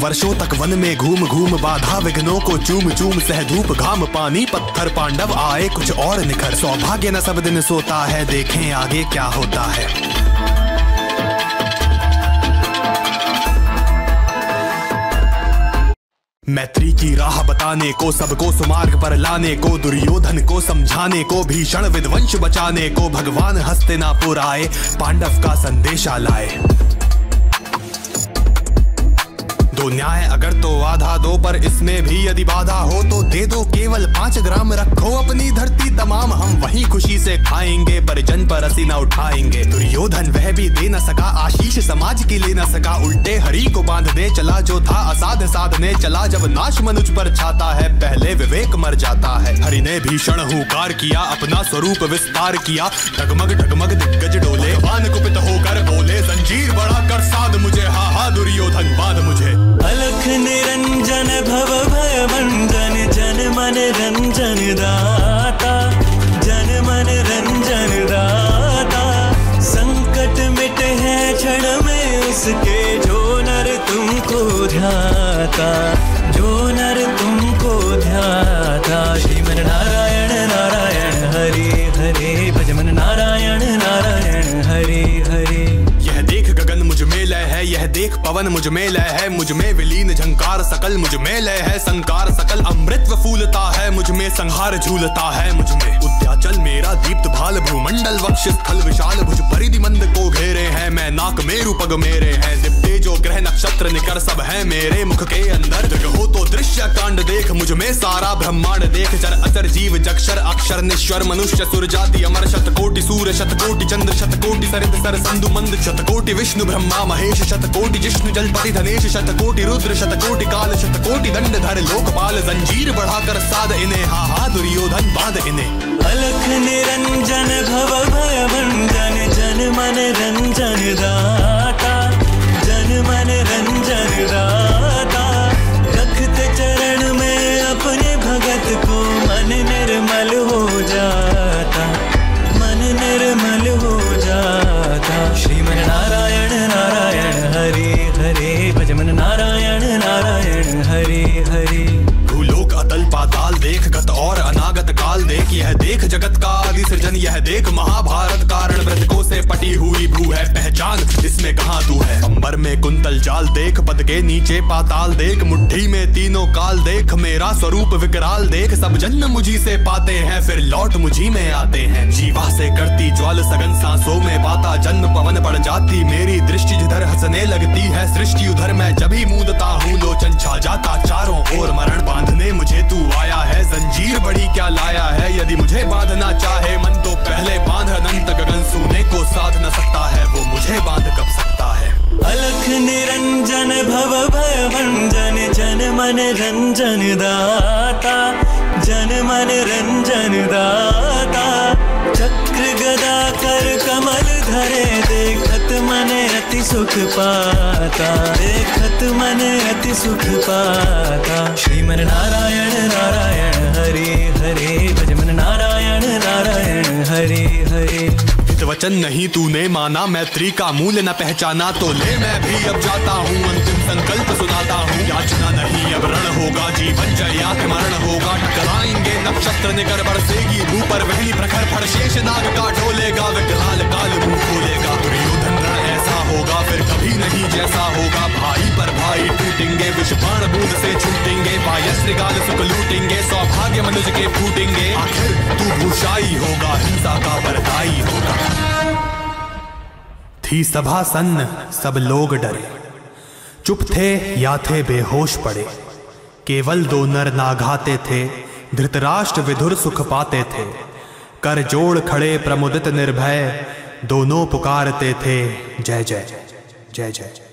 वर्षों तक वन में घूम घूम बाधा विघ्नों को चूम चूम सह धूप घाम पानी पत्थर पांडव आए कुछ और निखर। सौभाग्य न सब दिन सोता है, देखें आगे क्या होता है। मैत्री की राह बताने को, सबको सुमार्ग पर लाने को, दुर्योधन को समझाने को, भीषण विध्वंस बचाने को, भगवान हस्तिनापुर आए, पांडव का संदेशा लाए। दो न्याय अगर तो आधा दो, पर इसमें भी यदि बाधा हो तो दे दो केवल 5 ग्राम। रखो अपनी धरती तमाम, हम वही खुशी से खाएंगे, परिजन पर हंसी न उठाएंगे। दुर्योधन वह भी दे न सका आशीष, समाज की ले न सका, उल्टे हरि को बांधने चला जो था असाध साधने चला। जब नाश मनुज पर छाता है, पहले विवेक मर जाता है। हरि ने भीषण हुंकार किया, अपना स्वरूप विस्तार किया, डगमग डगमग दिग्गज डोले, भगवान कुपित होकर बोले, जंजीर बढ़ा कर साध मुझे, हा हा दुर्योधन बांध मुझे। अलख निरंजन भव भय भंजन, जन मन रंजन दाता, जन मन रंजन दाता। संकट मिटे हैं क्षण में उसके, जो नर तुमको ध्याता, जो नर तुमको ध्याता। श्रीमन नारायण नारायण हरे हरे, भजमन नारायण नारायण हरे हरे। यह देख गगन मुझ में लय है, यह देख पवन मुझ में लय है, मुझ में विलीन झंकार सकल, मुझ में लय है संकार सकल। अमृतत्व फूलता है मुझ में, संहार झूलता है मुझ में। उद्याचल मेरा दीप्त भाल, भूमंडल वक्ष स्थल विशाल, भुज परिधि मंद को घेरे हैं, मैं नाक मेरु पग मेरे हैं। दिव्य जो ग्रह नक्षत्र निकर सब है मेरे मुख के अंदर। जग हो तो दृश्य कांड देख, मुझ में सारा ब्रह्मांड देख। चर अचर जीव जक्षर अक्षर निश्वर, मनुष्य सुर जाति अमर, शतकोटि सूर्य शतकोटि चंद्र, शतकोटि सरित सर संधु मंद, शतकोटि विष्णु ब्रह्मा महेश, शतकोटि जिष्णु जलपति धनेश, शतकोटि रुद्र शतकोटि काल, शतकोटि दंड धर लोकपाल। जंजीर बढ़ाकर साध इन्हें, हा हा दुर्योधन बांध इन्हें। अलख निरंजन भव भय भंजन, जन मन रंजन दाता, जन मन रंजन दाता। रखते चरण में अपने भगत को, मन निर्मल हो जाता, मन निर्मल हो जाता। श्रीमन नारायण नारायण हरे हरे, भजमन नारायण नारायण हरे हरे। भूलोक अतल पाताल देख, गत और अनागत काल देख, यह देख जगत का आदि सृजन, यह देख महाभारत कारण मृतकों से पटी हुई भू है पहचान, इसमें कहाँ तू है। अंबर में कुंतल जाल देख, पद के नीचे पाताल देख, मुट्ठी में तीनों काल देख, मेरा स्वरूप विकराल देख। सब जन्म मुझी से पाते हैं, फिर लौट मुझी में आते हैं। जीवा से करती ज्वाल सघन, सांसों में पाता जन्म पवन पड़ जाती। मेरी दृष्टि जिधर हंसने लगती है सृष्टि, उधर मैं जब ही मूंदता हूँ लोचन छा जाता चारों ओर। मरण बांधने मुझे तू आया है, जंजीर बड़ी क्या लाया है। यदि मुझे बांधना चाहे मन तो पहले बांध, अनंत गगन सोने को साध न सकता है, वो मुझे बांध कब सकता है। अलख निरंजन भव भय भंजन, जन मन रंजन दाता, जन मन रंजन दाता। चक्र गदा कर कमल धरे, देखत मन अति सुख पाता, देखत मन अति सुख पाता। श्रीमन नारायण नारायण हरे हरे, भजमन नारायण नारायण हरे हरे। वचन नहीं तूने माना, मैत्री का मूल्य न पहचाना, तो ले मैं भी अब जाता हूँ, अंतिम संकल्प सुनाता हूँ। याचना नहीं अब रण होगा, जीवन जया के मरण होगा। टकराएंगे नक्षत्र निकर, बरसेगी धूप पर वही प्रखर फड़, शेष नाग का ढोलेगा, विकराल काल मुंह खोलेगा। दुर्योधन रण ऐसा होगा फिर कभी नहीं जैसा होगा, भाई पर भाई टूटेंगे, विष बाण बूंद से छूटेंगे, वायस्त्र गाल सुख लूटेंगे, सौभाग्य मनुज के फूटेंगे। आखिर तू भूषाई होगा, हिंसा का परदाई होगा। थी सभा सन्न, सब लोग डरे, चुप थे या थे बेहोश पड़े। केवल 2 नर नाघाते थे, धृतराष्ट्र विधुर सुख पाते थे। कर जोड़ खड़े प्रमुदित निर्भय, दोनों पुकारते थे जय जय जय जय।